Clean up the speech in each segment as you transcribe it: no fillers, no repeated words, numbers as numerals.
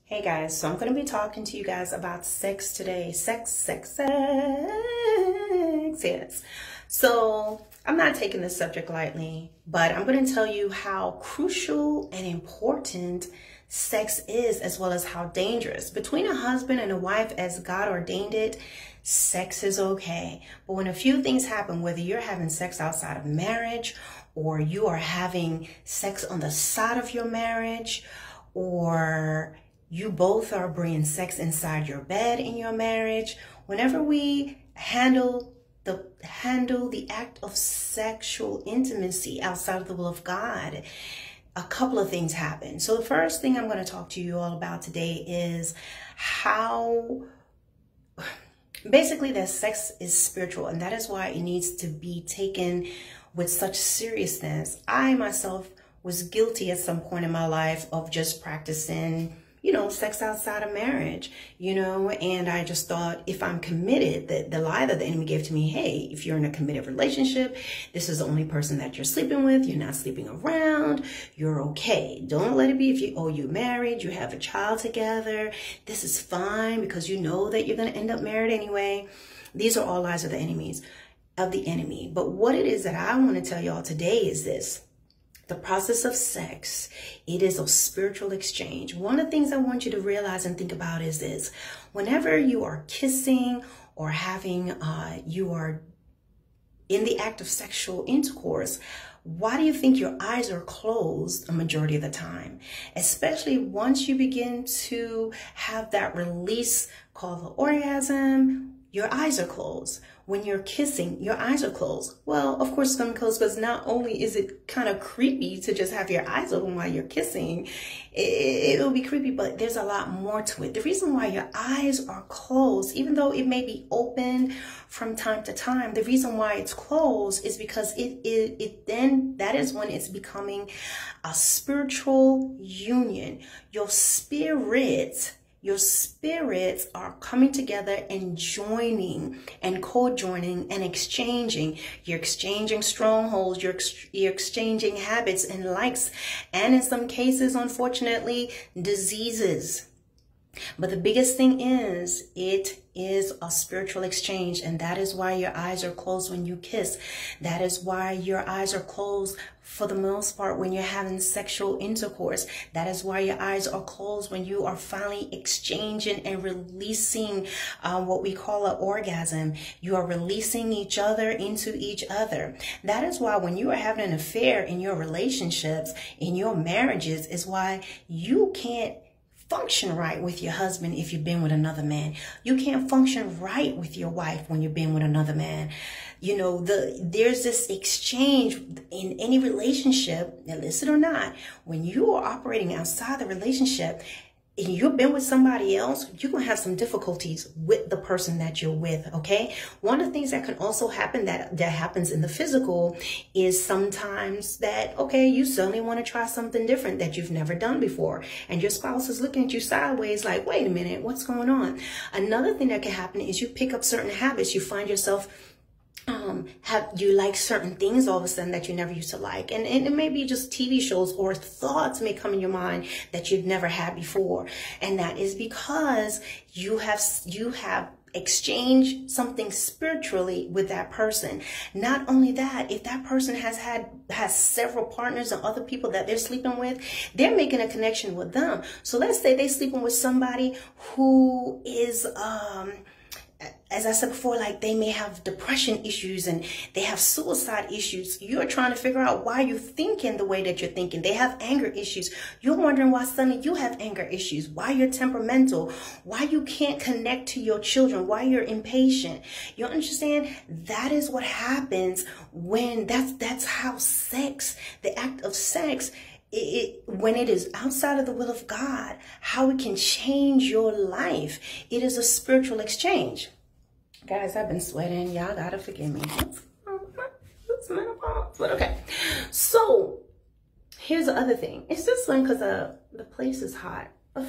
Hey guys, so I'm going to be talking to you guys about sex today. Sex, yes. So I'm not taking this subject lightly, but I'm going to tell you how crucial and important sex is, as well as how dangerous. Between a husband and a wife, as God ordained it, sex is okay. But when a few things happen, whether you're having sex outside of marriage, or you are having sex on the side of your marriage, or you both are bringing sex inside your bed in your marriage, whenever we handle the act of sexual intimacy outside of the will of God, a couple of things happen. So the first thing I'm going to talk to you all about today is how basically that sex is spiritual, and that is why it needs to be taken with such seriousness. I myself was guilty at some point in my life of just practicing sex outside of marriage, and I just thought, if I'm committed, the lie that the enemy gave to me, hey, if you're in a committed relationship, this is the only person that you're sleeping with, you're not sleeping around, you're okay. Don't let it be if you're married, you have a child together, this is fine because you know that you're going to end up married anyway. These are all lies of the enemy. But what it is that I want to tell y'all today is this. The process of sex, it is a spiritual exchange. One of the things I want you to realize and think about is this. Whenever you are kissing or you are in the act of sexual intercourse, why do you think your eyes are closed a majority of the time? Especially once you begin to have that release called the orgasm, your eyes are closed. When you're kissing, your eyes are closed. Well, of course it's going to close, because not only is it kind of creepy to just have your eyes open while you're kissing, it'll be creepy, but there's a lot more to it. The reason why your eyes are closed, even though it may be open from time to time, the reason why it's closed is because that is when it's becoming a spiritual union. Your spirits are coming together and joining and co-joining and exchanging. You're exchanging strongholds, you're exchanging habits and likes, and in some cases, unfortunately, diseases. But the biggest thing is, it is a spiritual exchange, and that is why your eyes are closed when you kiss. That is why your eyes are closed for the most part when you're having sexual intercourse. That is why your eyes are closed when you are finally exchanging and releasing what we call an orgasm. You are releasing each other into each other. That is why when you are having an affair in your relationships, in your marriages, is why you can't function right with your husband if you've been with another man. You can't function right with your wife when you've been with another man. There's this exchange in any relationship, illicit or not. When you are operating outside the relationship and you've been with somebody else, you're going to have some difficulties with the person that you're with, okay? One of the things that can also happen that happens in the physical is sometimes that, okay, you suddenly want to try something different that you've never done before, and your spouse is looking at you sideways like, wait a minute, what's going on? Another thing that can happen is you pick up certain habits. You find yourself you like certain things all of a sudden that you never used to like, and it may be just TV shows, or thoughts may come in your mind that you've never had before, and that is because you have exchanged something spiritually with that person. Not only that, if that person has several partners and other people that they're sleeping with, they're making a connection with them. So let's say they're sleeping with somebody who is as I said before, like they may have depression issues and they have suicide issues. You're trying to figure out why you're thinking the way that you're thinking. They have anger issues. You're wondering why suddenly you have anger issues, why you're temperamental, why you can't connect to your children, why you're impatient. You understand? That is what happens when that's how sex, the act of sex, when it is outside of the will of God, how it can change your life. It is a spiritual exchange. Guys, I've been sweating. Y'all gotta forgive me. It's menopause. But okay. So here's the other thing. It's this one because the place is hot. Ugh.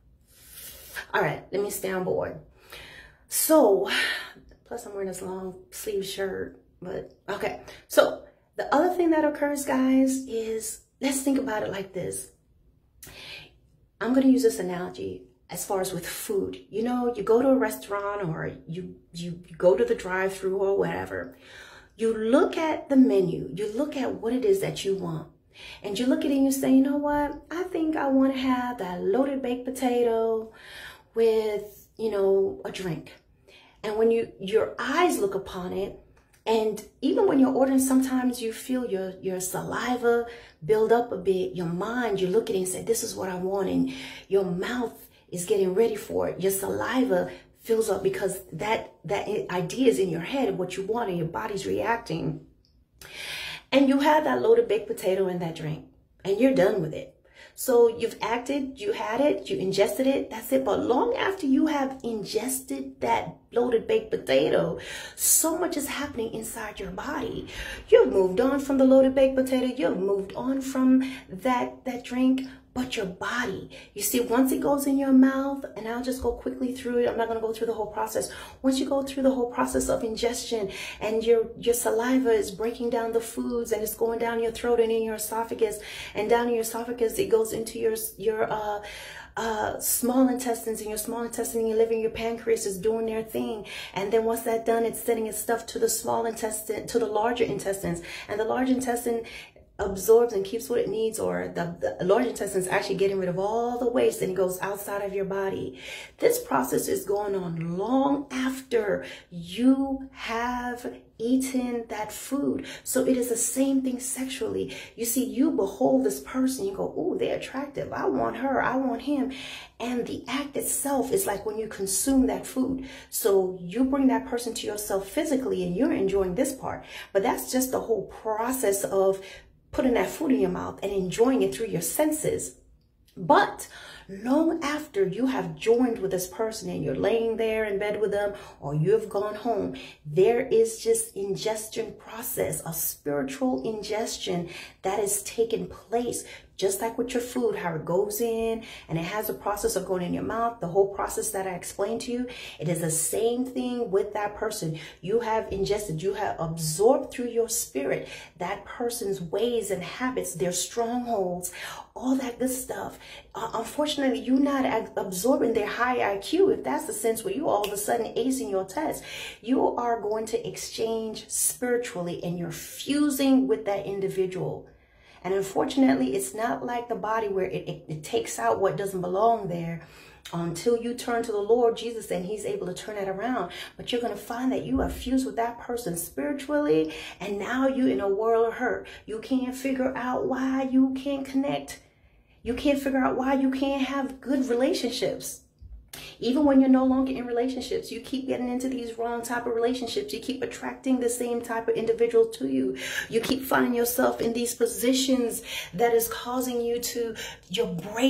All right, let me stay on board. So, plus I'm wearing this long sleeve shirt. But okay. So the other thing that occurs, guys, is let's think about it like this. I'm going to use this analogy as far as with food. You know, you go to a restaurant or you go to the drive-thru or whatever. You look at the menu, you look at what it is that you want, and you look at it and you say, you know what, I think I want to have that loaded baked potato with, you know, a drink. And when your eyes look upon it, and even when you're ordering, sometimes you feel your saliva build up a bit, your mind, you look at it and say, this is what I want, and your mouth is getting ready for it. Your saliva fills up because that idea is in your head of what you want, and your body's reacting. And you have that loaded baked potato and that drink, and you're done with it. So you've acted, you had it, you ingested it, that's it. But long after you have ingested that loaded baked potato, so much is happening inside your body. You've moved on from the loaded baked potato, you've moved on from that drink, but your body, you see, once it goes in your mouth, and I'll just go quickly through it, I'm not going to go through the whole process. Once you go through the whole process of ingestion, and your saliva is breaking down the foods, and it's going down your throat and in your esophagus, and down in your esophagus, it goes into your small intestines, and your small intestine and your liver and your pancreas is doing their thing. And then once that's done, it's sending its stuff to the small intestine, to the larger intestines, and the large intestine absorbs and keeps what it needs, or the large intestine is actually getting rid of all the waste, and it goes outside of your body. This process is going on long after you have eaten that food. So it is the same thing sexually. You see, you behold this person, you go, oh, they're attractive, I want her, I want him. And the act itself is like when you consume that food. So you bring that person to yourself physically, and you're enjoying this part. But that's just the whole process of putting that food in your mouth and enjoying it through your senses. But long after you have joined with this person and you're laying there in bed with them, or you have gone home, there is just ingestion process, a spiritual ingestion that is taking place. Just like with your food, how it goes in and it has a process of going in your mouth, the whole process that I explained to you, it is the same thing with that person. You have ingested, you have absorbed through your spirit that person's ways and habits, their strongholds, all that good stuff. Unfortunately, you're not absorbing their high IQ. If that's the sense where you all of a sudden acing your test, you are going to exchange spiritually, and you're fusing with that individual. And unfortunately, it's not like the body where it takes out what doesn't belong there until you turn to the Lord Jesus, and he's able to turn it around. But you're going to find that you are fused with that person spiritually, and now you're in a world of hurt. You can't figure out why you can't connect. You can't figure out why you can't have good relationships. Even when you're no longer in relationships, you keep getting into these wrong type of relationships. You keep attracting the same type of individual to you. You keep finding yourself in these positions that is causing you to, you're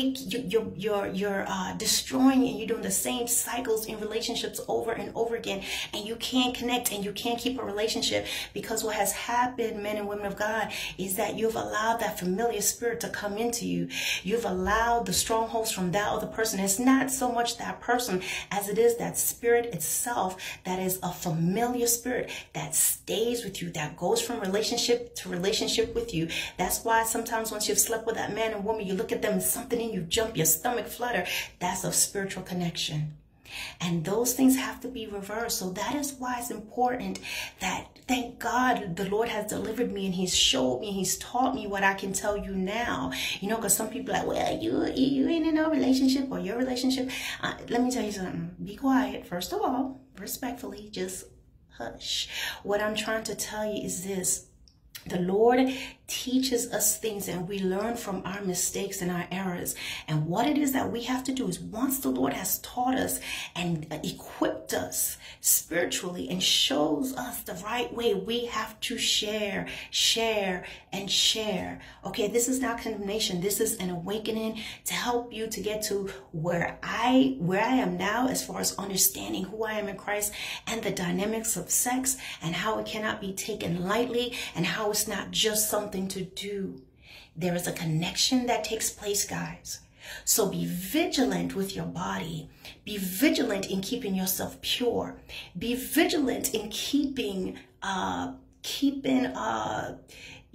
destroying, and you're doing the same cycles in relationships over and over again. And you can't connect, and you can't keep a relationship, because what has happened, men and women of God, is that you've allowed that familiar spirit to come into you. You've allowed the strongholds from that other person. It's not so much that person as it is that spirit itself, that is a familiar spirit that stays with you, that goes from relationship to relationship with you. That's why sometimes once you've slept with that man and woman, you look at them and something in you jump, your stomach flutter. That's a spiritual connection. And those things have to be reversed. So that is why it's important that, thank God, the Lord has delivered me, and he's showed me, he's taught me what I can tell you now. You know, because some people are like, well, you ain't in a relationship, or your relationship. Let me tell you something. Be quiet. First of all, respectfully, just hush. What I'm trying to tell you is this. The Lord teaches us things, and we learn from our mistakes and our errors. And what it is that we have to do is, once the Lord has taught us and equipped us spiritually and shows us the right way, we have to share, and share. Okay, this is not condemnation. This is an awakening to help you to get to where I am now, as far as understanding who I am in Christ and the dynamics of sex, and how it cannot be taken lightly, and how it's not just something to do. There is a connection that takes place, guys. So be vigilant with your body. Be vigilant in keeping yourself pure. Be vigilant in keeping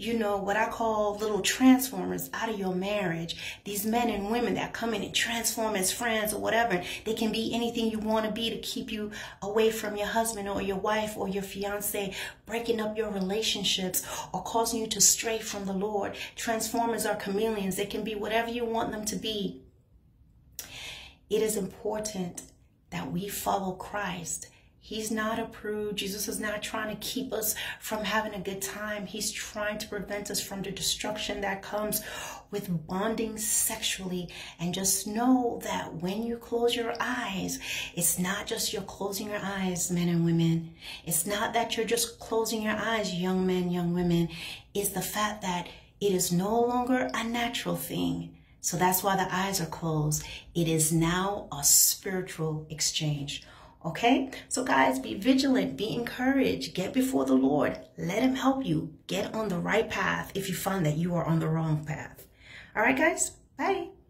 you know, what I call little transformers out of your marriage. These men and women that come in and transform as friends or whatever. They can be anything you want to be to keep you away from your husband or your wife or your fiance, breaking up your relationships or causing you to stray from the Lord. Transformers are chameleons. They can be whatever you want them to be. It is important that we follow Christ. He's not a prude. Jesus is not trying to keep us from having a good time. He's trying to prevent us from the destruction that comes with bonding sexually. And just know that when you close your eyes, it's not just you're closing your eyes, men and women. It's not that you're just closing your eyes, young men, young women. It's the fact that it is no longer a natural thing. So that's why the eyes are closed. It is now a spiritual exchange. Okay, so guys, be vigilant, be encouraged, get before the Lord. Let him help you get on the right path if you find that you are on the wrong path. All right, guys, bye.